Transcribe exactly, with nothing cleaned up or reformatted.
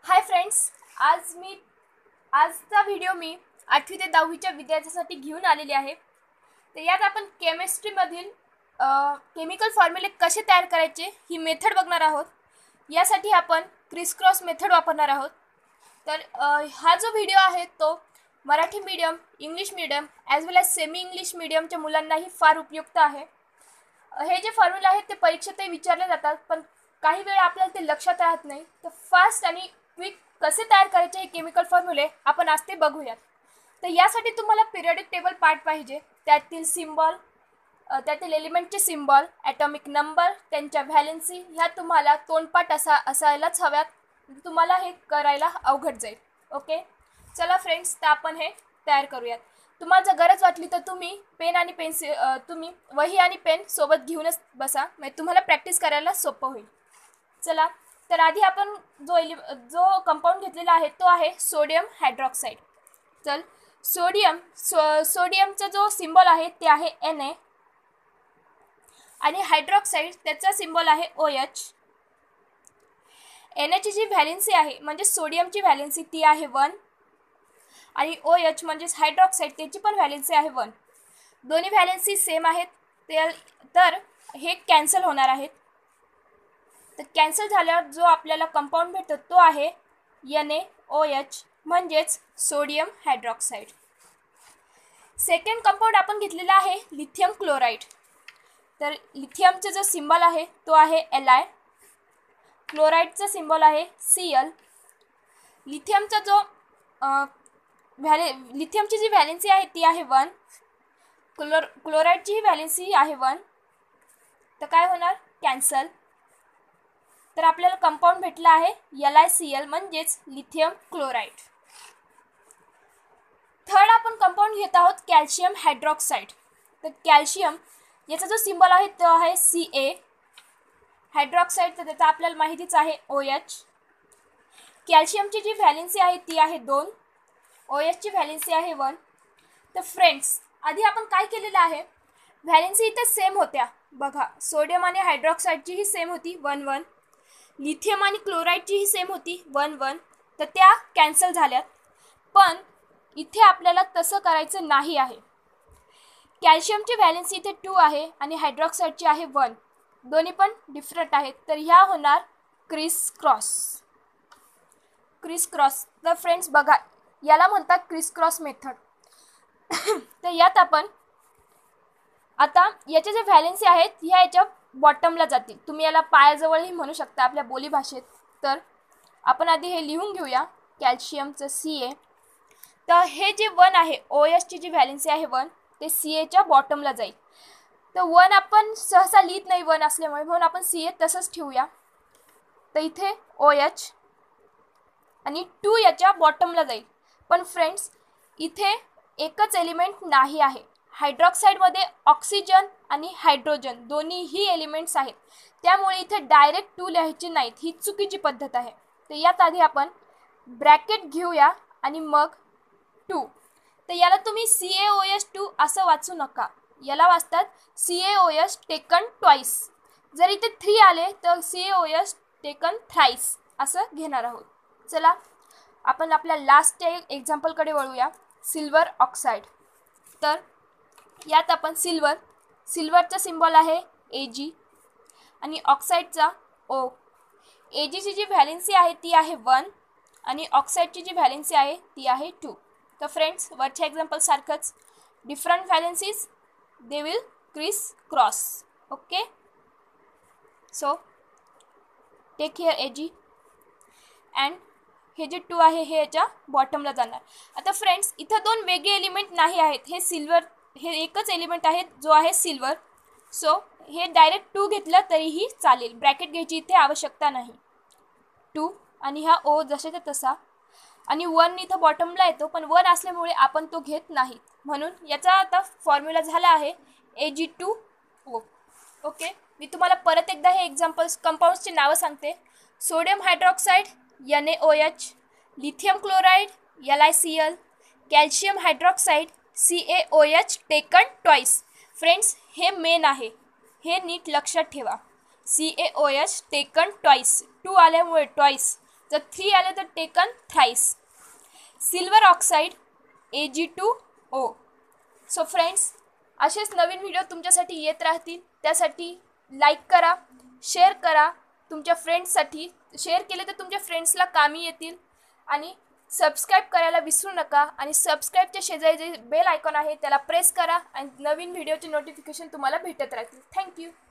Hi friends, आज मी आजचा video मी आठवी ते दहावीच्या विद्यार्थ्यांसाठी घेऊन आलेली आहे। तर यात आपण केमिस्ट्रीमधील केमिकल फॉर्म्युले कसे तयार करायचे ही मेथड बघणार आहोत। यासाठी आपण क्रिस क्रॉस मेथड वापरणार आहोत। तर हा जो व्हिडिओ आहे तो Marathi medium, English medium as well as semi English मीडियमच्या मुलांनाही फार उपयुक्त आहे। हे जे फॉर्म्युला आहेत ते परीक्षेतही विचारले जातात, पण काही वेळा आपल्याला ते लक्षात राहत नाही। तर फास्ट आणि क्विक कसे तयार करायचे हे केमिकल फॉर्म्युले आपण आज ते बघूयात। तर यासाठी तुम्हाला पिरियडिक टेबल पार्ट पाहिजे, त्यातील सिम्बॉल, त्यातील एलिमेंटचे सिम्बॉल, ॲटॉमिक नंबर, त्यांच्या व्हॅलेन्सी ह्या तुम्हाला तोंडपाठ असा असायलाच हव्यात। तुम्हाला हे करायला अवघड जाईल। ओके, चला फ्रेंड्स, तर आपण हे तयार करूयात। तुम्हाला जर गरज वाटली तर तुम्ही पेन आणि पेन्सिल तुम्ही वही आणि पेन सोबत घेऊनच बसा, म्हणजे तुम्हाला प्रॅक्टिस करायला सोपं होईल। चला, तर आधी आपण जो एलि जो कंपाऊंड घेतलेला आहे तो आहे सोडियम हायड्रॉक्साईड। चल, सोडियम सो सोडियमचा जो सिम्बॉल आहे ते आहे एन ए आणि हायड्रॉक्साईड त्याचा सिम्बॉल आहे ओ एच। एन एची जी व्हॅलेन्सी आहे म्हणजे सोडियमची व्हॅलेन्सी ती आहे वन आणि ओ एच म्हणजेच हायड्रॉक्साईड त्याची पण व्हॅलेन्सी आहे वन। दोन्ही व्हॅलेन्सी सेम आहेत, ते तर हे कॅन्सल होणार आहेत। तर कॅन्सल झाल्यावर जो आपल्याला कंपाऊंड भेटतो तो आहे एन ए ओ एच म्हणजेच सोडियम हायड्रॉक्साईड। सेकंड कंपाऊंड आपण घेतलेला आहे लिथियम क्लोराईड। तर लिथियमचा जो सिम्बॉल आहे तो आहे एल आय, क्लोराईडचा सिम्बॉल आहे सी एल। लिथियमचा जो व्हॅले लिथियमची जी व्हॅलेन्सी आहे ती आहे वन, क्लोर क्लोराईडची व्हॅलेन्सी आहे वन। तर काय होणार, कॅन्सल। तर आपल्याला कंपाऊंड भेटला आहे एल आय सी एल म्हणजेच लिथियम क्लोराईड। थर्ड आपण कंपाऊंड घेत आहोत कॅल्शियम हायड्रॉक्साईड। तर कॅल्शियम याचा जो सिम्बॉल आहे तो आहे सी ए, हायड्रॉक्साईड तर त्याचा आपल्याला माहितीच आहे ओ एच। कॅल्शियमची जी व्हॅलेन्सी आहे ती आहे दोन, ओ एचची व्हॅलेन्सी आहे वन। तर फ्रेंड्स, आधी आपण काय केलेलं आहे, व्हॅलेन्सी इथे सेम होत्या बघा, सोडियम आणि हायड्रॉक्साईडची ही सेम होती वन वन, लिथियम आणि क्लोराईडची ही सेम होती वन वन, तर त्या कॅन्सल झाल्यात। पण इथे आपल्याला तसं करायचं नाही आहे। कॅल्शियमची व्हॅलेन्सी इथे टू आहे आणि हायड्रॉक्साईडची आहे वन, दोन्ही पण डिफरंट आहेत। तर ह्या होणार क्रिस क्रॉस क्रिस क्रॉस तर फ्रेंड्स बघा, याला म्हणतात क्रिस क्रॉस मेथड। तर यात आपण आता याचे जे व्हॅलेन्सी आहेत ह्या याच्या बॉटमला जातील, तुम्ही याला पायाजवळही म्हणू शकता आपल्या बोलीभाषेत। तर आपण आधी हे लिहून घेऊया, कॅल्शियमचं सी ए। तर हे जे वन आहे ओ एचची जी व्हॅलेन्सी आहे वन, ते सी एच्या बॉटमला जाईल। तर वन आपण सहसा लिहित नाही वन असल्यामुळे, म्हणून आपण सी ए तसंच ठेवूया। तर इथे ओ एच आणि टू याच्या बॉटमला जाईल। पण फ्रेंड्स, इथे एकच एलिमेंट नाही आहे। हायड्रॉक्साईडमध्ये ऑक्सिजन आणि हायड्रोजन दोन्हीही एलिमेंट्स आहेत, त्यामुळे इथे डायरेक्ट टू लिहायचे नाहीत, ही चुकीची पद्धत आहे। तर यात आधी आपण ब्रॅकेट घेऊया आणि मग टू। तर याला तुम्ही C A O H two असं वाचू नका, याला वाचतात C A O H taken twice. जर इथे थ्री आले तर C A O H taken thrice असं घेणार आहोत। चला, आपण आपल्या लास्ट एक्झाम्पलकडे वळूया, सिल्वर ऑक्साईड। तर यात आपण सिल्वर सिल्वरचा सिम्बॉल आहे ए जी आणि ऑक्साईडचा ओ। ए जीची जी व्हॅलेन्सी आहे ती आहे वन आणि ऑक्साईडची जी व्हॅलेन्सी आहे ती आहे टू। तर फ्रेंड्स, वरच्या एक्झाम्पल सारखंच different valencies they will criss cross. Okay, so take here A G and हे जे टू आहे हे याच्या बॉटमला जाणार। आता फ्रेंड्स, इथं दोन वेगळे एलिमेंट नाही आहेत, हे सिल्वर हे एकच एलिमेंट आहे जो आहे सिल्वर। सो हे डायरेक्ट टू घेतलं तरीही चालेल, ब्रॅकेट घ्यायची इथे आवश्यकता नाही। टू आणि हा ओ जसे तसा, आणि वन इथं बॉटमला येतो, पण वन असल्यामुळे आपण तो घेत नाही, म्हणून याचा आता फॉर्म्युला झाला आहे ए जी टू ओ। ओके, मी तुम्हाला परत एकदा हे एक्झाम्पल्स कंपाऊंड्सची नावं सांगते, sodium hydroxide N A O H, lithium chloride L I C L, calcium hydroxide C A O H taken twice. Friends, हे मेन आहे, हे नीट लक्षात ठेवा, C A O H taken twice, two आल्यामुळे ट्वाईस, जर थ्री आले तर taken thrice. Silver oxide A G two O. So friends, असेच नवीन व्हिडिओ तुमच्यासाठी येत राहतील. त्यासाठी लाईक करा, शेअर करा तुमच्या फ्रेंड्ससाठी. शेअर केले तर तुमच्या फ्रेंड्सला कामी येतील. आणि सबस्क्राईब करायला विसरू नका. आणि सबस्क्राईबच्या शेजारी जे बेल आयकॉन आहे त्याला प्रेस करा आणि नवीन व्हिडिओचे नोटिफिकेशन तुम्हाला भेटत राहतील. थँक्यू.